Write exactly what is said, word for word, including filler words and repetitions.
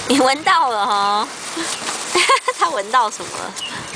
你闻到了哈？他闻到什么了？